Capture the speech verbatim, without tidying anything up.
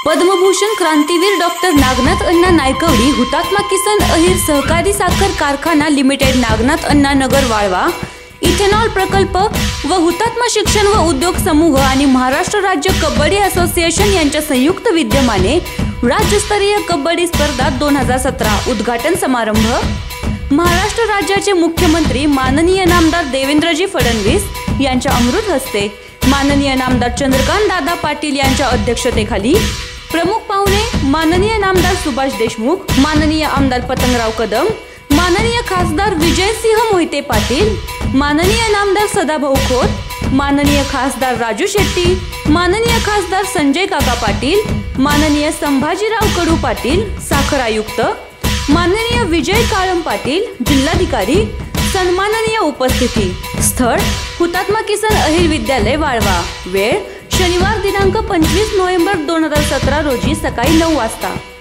पद्मभूषण क्रांतीवीर डॉक्टर नागनाथ अण्णा नायकवडी हुतात्मा किसन अहिर सहकारी साखर कारखाना लिमिटेड नागनाथ अण्णा नगर वाळवा इथेनॉल प्रकल्प व हुतात्मा शिक्षण व उद्योग समूह आणि महाराष्ट्र राज्य कबड्डी असोसिएशन यांच्या संयुक्त विद्यमाने राज्यस्तरीय कबड्डी स्पर्धा दोन हजार सतरा उद्घाटन समारंभ महाराष्ट्र राज्याचे मुख्यमंत्री माननीय नामदार देवेंद्रजी फडणवीस यांच्या अमृत हस्ते माननीय नामदार चंद्रकांत दादा पाटील यांच्या अध्यक्षतेखाली प्रमुख पाहुणे माननीय नामदार सुभाष देशमुख, माननीय आमदार पतंगराव कदम, माननीय खासदार विजयसिंह मोहिते पाटील, माननीय नामदार सदाभाऊ खोत, माननीय खासदार राजू शेट्टी, माननीय खासदार संजय काका पाटील, माननीय संभाजीराव कडू पाटील साखर आयुक्त, माननीय विजय काळम पाटील जिल्हाधिकारी, सन्माननीय उपस्थिती। स्थळ हुतात्मा किसन अहिर विद्यालय वाळवा। वेळ शनिवार दिनांक पंचवीस नोव्हेंबर दोन हजार सतरा रोजी सकाळी नऊ वाजता।